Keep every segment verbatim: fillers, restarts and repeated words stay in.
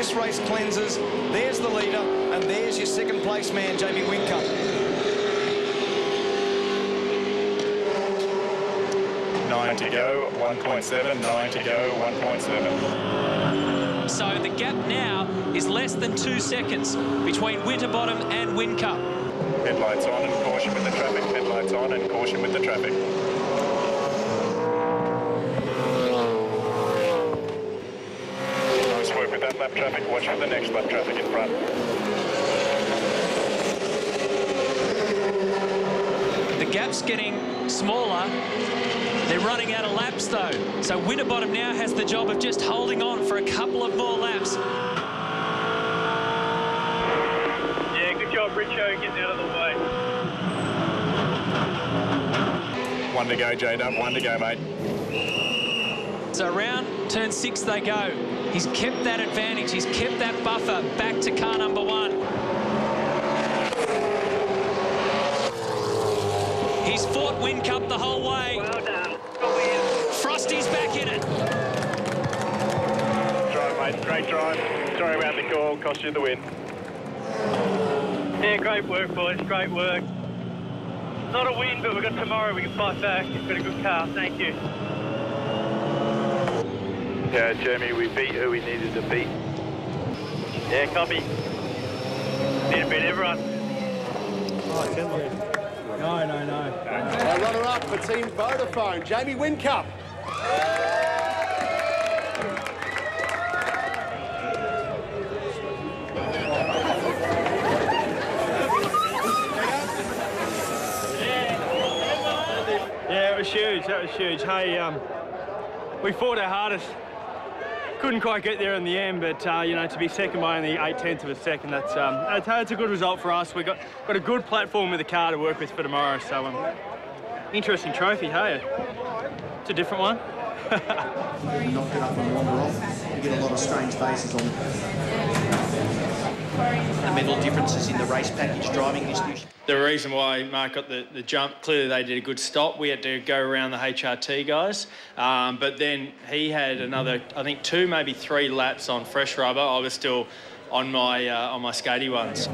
this race cleanses. There's the leader, and there's your second place man, Jamie Whincup. Nine to go, one point seven, nine to go, one point seven. So the gap now is less than two seconds between Winterbottom and Whincup. Headlights on and caution with the traffic. Headlights on and caution with the traffic. Nice work with that lap traffic. Watch for the next lap traffic in front. The gap's getting smaller. They're running out of laps, though. So Winterbottom now has the job of just holding on for a couple of more laps. Yeah, good job, Richo, getting out of the way. One to go, J-Dub. One to go, mate. So around turn six they go. He's kept that advantage. He's kept that buffer back to car number one. He's fought Whincup the whole way. Well done. Frosty's back in it. Drive, mate. Great drive. Sorry about the call. Cost you the win. Yeah, great work, boys. Great work. Not a win, but we've got tomorrow. We can fight back. We've got a good car. Thank you. Yeah, Jamie, we beat who we needed to beat. Yeah, copy. Need to beat everyone. Oh, no, no, no. Uh, runner-up for Team Vodafone, Jamie Whincup. Yeah, it was huge. That was huge. Hey, um, we fought our hardest. Couldn't quite get there in the end, but uh, you know, to be second by only eight tenths of a second, that's um, that's, that's a good result for us. We got got a good platform with the car to work with for tomorrow. So, um, interesting trophy. Hey, it's a different one. You knock it up and wander off. You get a lot of strange faces on. Fundamental differences in the race package driving distribution. The reason why Mark got the, the jump, clearly they did a good stop. We had to go around the H R T guys. Um, but then he had another, I think, two, maybe three laps on fresh rubber. I was still on my uh, on my skatey ones.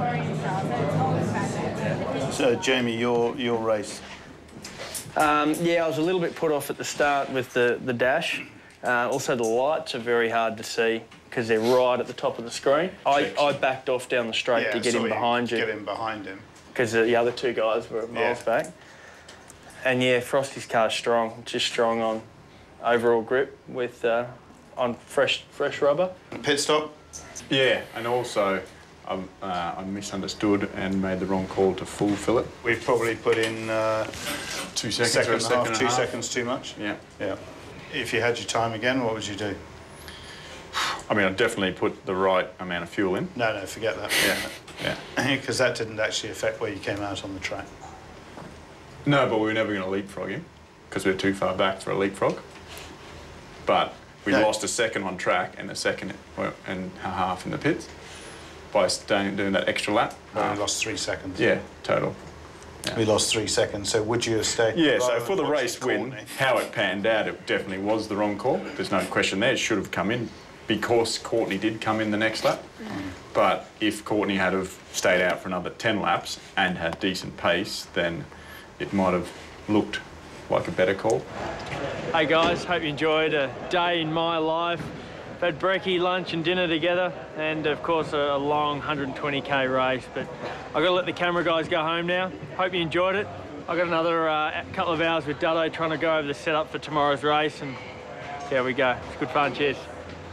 So, Jamie, your, your race? Um, yeah, I was a little bit put off at the start with the, the dash. Uh, also, the lights are very hard to see because they're right at the top of the screen. I, I backed off down the straight Yeah, to get so in behind you. Get in behind him. Because the other two guys were miles Yeah. back. And yeah, Frosty's car's strong, just strong on overall grip with uh, on fresh fresh rubber. Pit stop? Yeah, and also um, uh, I misunderstood and made the wrong call to full fill it. We've probably put in uh, Two seconds second or a and a second half, and a two half. seconds too much? Yeah. Yeah. If you had your time again, what would you do? I mean, I definitely put the right amount of fuel in. No, no, forget that. Yeah, yeah. Because that didn't actually affect where you came out on the track. No, but we were never going to leapfrog him because we were too far back for a leapfrog. But we No. lost a second on track and a second and a half in the pits by staying, doing that extra lap. Well, we lost three seconds. Yeah, total. Yeah. We lost three seconds, so would you have stayed? Yeah, so rather for the than race watching win, Courtney? how it panned out, it definitely was the wrong call. There's no question there. It should have come in because Courtney did come in the next lap. Mm. But if Courtney had have stayed out for another ten laps and had decent pace, then it might have looked like a better call. Hey guys, hope you enjoyed a day in my life. We've had brekkie, lunch and dinner together, and of course a, a long one hundred twenty K race. But I've got to let the camera guys go home now. Hope you enjoyed it. I've got another uh, couple of hours with Duddo trying to go over the setup for tomorrow's race, and there we go. It's good fun. Cheers.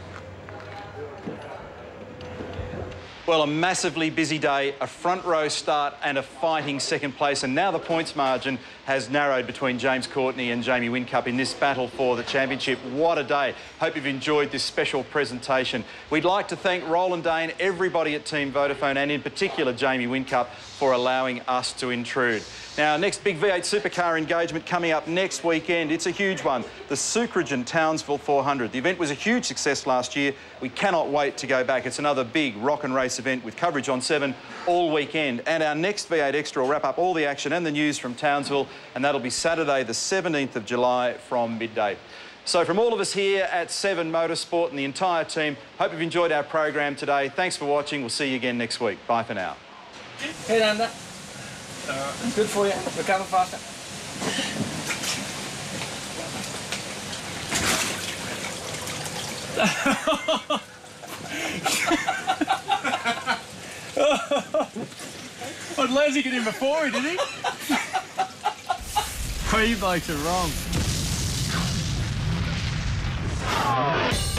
Well, a massively busy day, a front row start and a fighting second place, and now the points margin has narrowed between James Courtney and Jamie Whincup in this battle for the championship. What a day. Hope you've enjoyed this special presentation. We'd like to thank Roland Dane, everybody at Team Vodafone, and in particular Jamie Whincup for allowing us to intrude. Now, next big V eight supercar engagement coming up next weekend. It's a huge one, the Sucrogen Townsville four hundred. The event was a huge success last year. We cannot wait to go back. It's another big rock and race event with coverage on seven all weekend. And our next V eight Extra will wrap up all the action and the news from Townsville, and that'll be Saturday the seventeenth of July from midday. So from all of us here at Seven Motorsport and the entire team, hope you've enjoyed our program today. Thanks for watching. We'll see you again next week. Bye for now. Head under. Uh, good for you. Recover faster. What, Leslie get in before he, did he? Oh, you blokes are wrong.